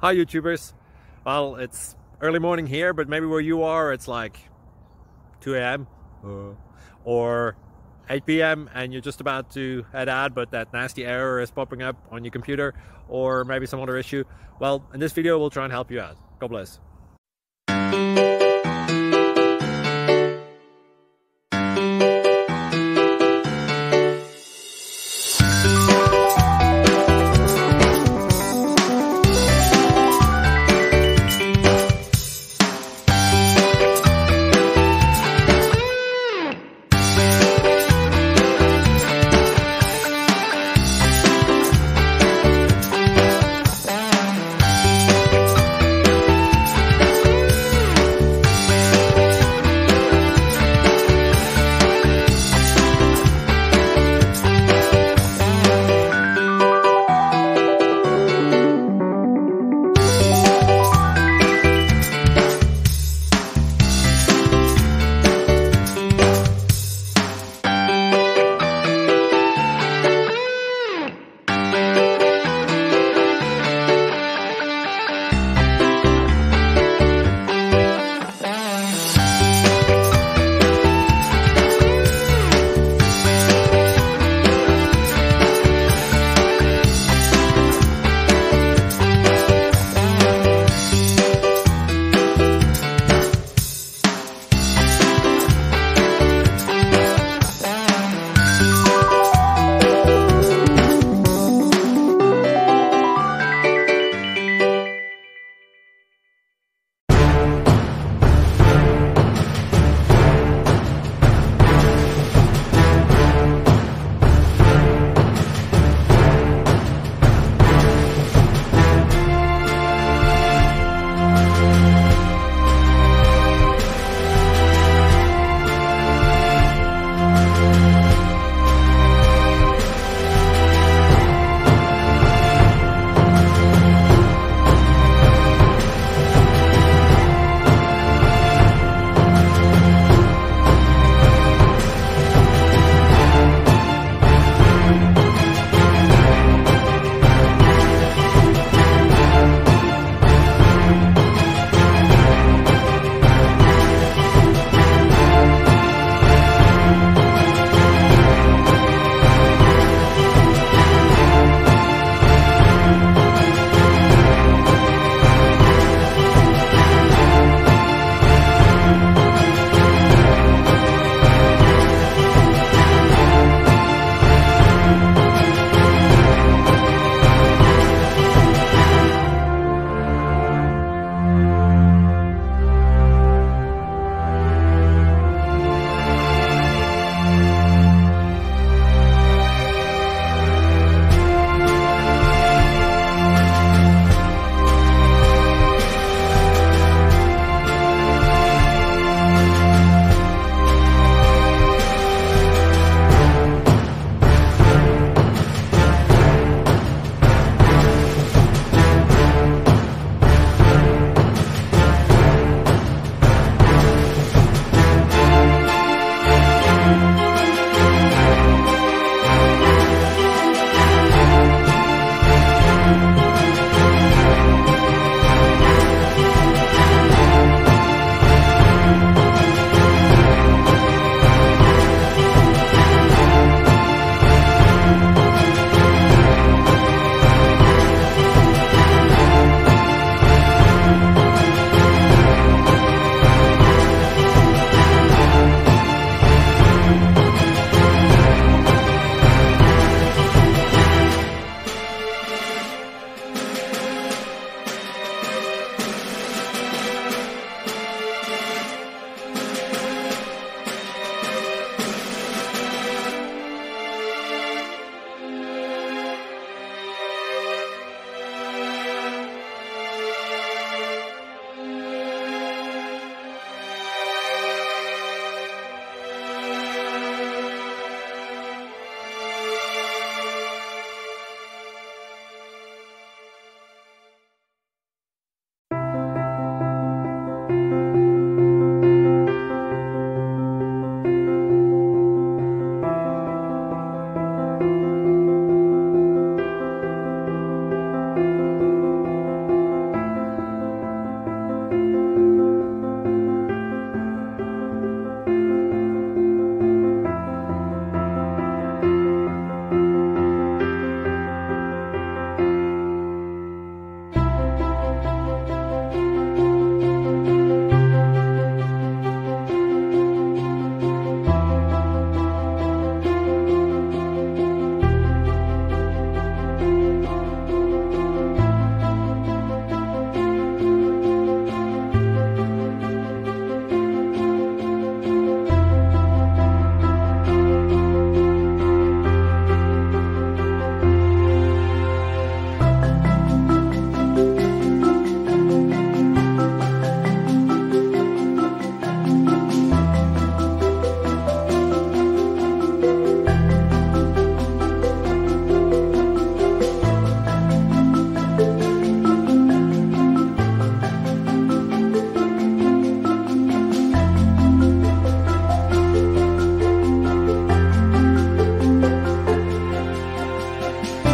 Hi YouTubers. Well, it's early morning here, but maybe where you are it's like 2 a.m. or 8 p.m. and you're just about to head out, but that nasty error is popping up on your computer, or maybe some other issue. Well, in this video we'll try and help you out. God bless.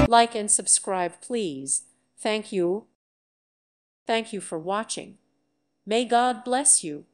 Like and subscribe, please. Thank you. Thank you for watching. May God bless you.